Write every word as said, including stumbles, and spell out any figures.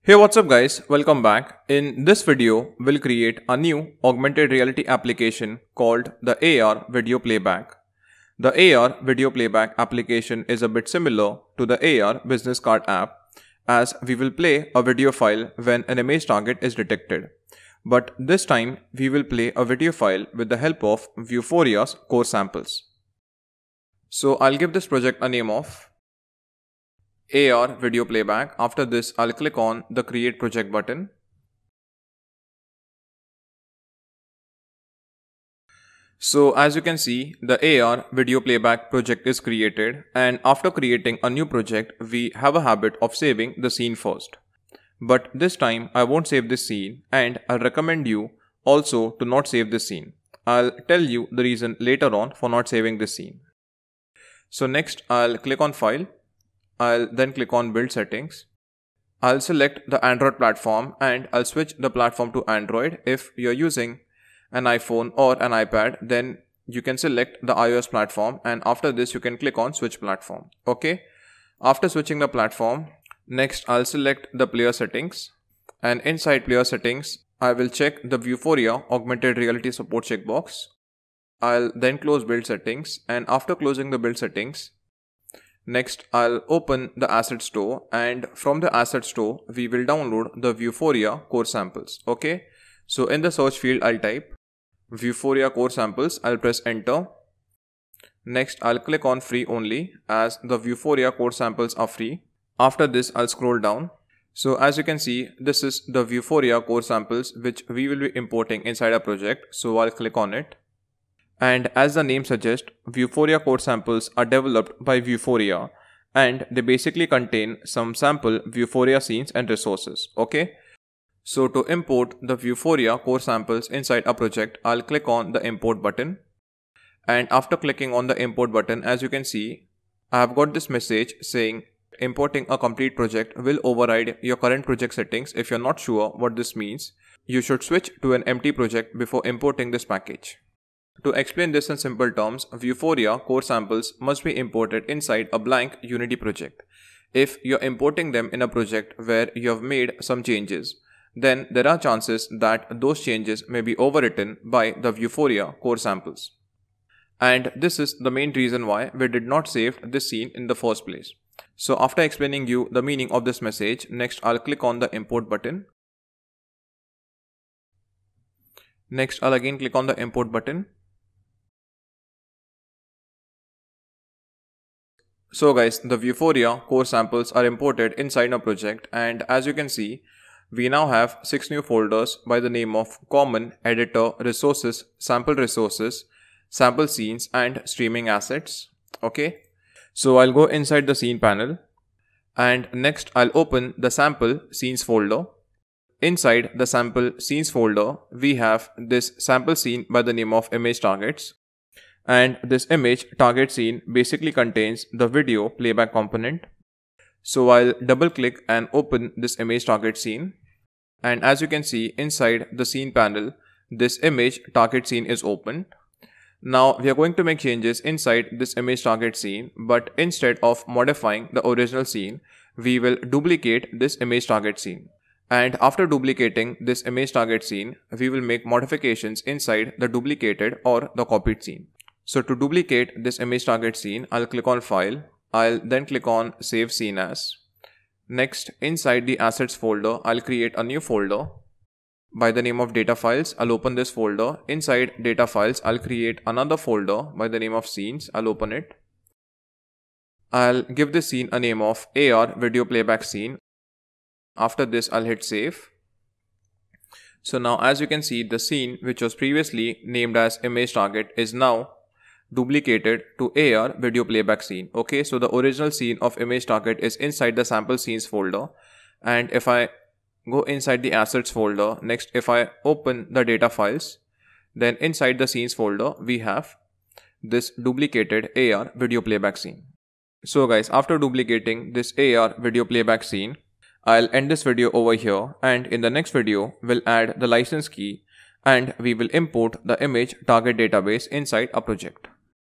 Hey, what's up guys, welcome back. In this video, we'll create a new augmented reality application called the A R Video Playback. The A R Video Playback application is a bit similar to the A R Business Card app, as we will play a video file when an image target is detected. But this time, we will play a video file with the help of Vuforia's Core Samples. So I'll give this project a name of A R Video Playback. After this, I'll click on the Create Project button. So as you can see, the A R Video Playback project is created, and after creating a new project, we have a habit of saving the scene first. But this time, I won't save this scene, and I'll recommend you also to not save this scene. I'll tell you the reason later on for not saving this scene. So next, I'll click on File. I'll then click on Build Settings. I'll select the Android platform and I'll switch the platform to Android. If you're using an iPhone or an iPad, then you can select the iOS platform, and after this you can click on Switch Platform. Okay. After switching the platform, next I'll select the Player Settings, and inside Player Settings I will check the Vuforia Augmented Reality Support checkbox. I'll then close Build Settings, and after closing the Build Settings, next, I'll open the Asset Store, and from the Asset Store, we will download the Vuforia Core Samples. Okay. So in the search field, I'll type Vuforia Core Samples. I'll press Enter. Next, I'll click on Free Only, as the Vuforia Core Samples are free. After this, I'll scroll down. So as you can see, this is the Vuforia Core Samples which we will be importing inside our project. So I'll click on it. And as the name suggests, Vuforia Core Samples are developed by Vuforia, and they basically contain some sample Vuforia scenes and resources. Okay. So to import the Vuforia Core Samples inside a project, I'll click on the Import button. And after clicking on the Import button, as you can see, I have got this message saying importing a complete project will override your current project settings. If you're not sure what this means, you should switch to an empty project before importing this package. To explain this in simple terms, Vuforia Core Samples must be imported inside a blank Unity project. If you're importing them in a project where you have made some changes, then there are chances that those changes may be overwritten by the Vuforia Core Samples. And this is the main reason why we did not save this scene in the first place. So after explaining you the meaning of this message, next I'll click on the Import button. Next I'll again click on the Import button. So guys, the Vuforia Core Samples are imported inside a project, and as you can see, we now have six new folders by the name of Common, Editor, Resources, Sample Resources, Sample Scenes, and Streaming Assets. Okay. So I'll go inside the Scene panel, and next I'll open the Sample Scenes folder. Inside the Sample Scenes folder, we have this sample scene by the name of Image Targets. And this image target scene basically contains the video playback component. So I'll double click and open this image target scene. And as you can see, inside the scene panel, this image target scene is opened. Now we are going to make changes inside this image target scene, but instead of modifying the original scene, we will duplicate this image target scene. And after duplicating this image target scene, we will make modifications inside the duplicated or the copied scene. So to duplicate this image target scene, I'll click on File. I'll then click on Save Scene As. Next, inside the Assets folder, I'll create a new folder by the name of Data Files. I'll open this folder. Inside Data Files, I'll create another folder by the name of Scenes. I'll open it. I'll give this scene a name of A R Video Playback Scene. After this, I'll hit Save. So now as you can see, the scene which was previously named as Image Target is now duplicated to A R Video Playback Scene. Okay, so the original scene of Image Target is inside the Sample Scenes folder, and if I go inside the Assets folder, next if I open the Data Files, then inside the Scenes folder we have this duplicated A R Video Playback Scene. So guys, after duplicating this A R Video Playback Scene, I'll end this video over here, and in the next video we'll add the license key and we will import the image target database inside a project.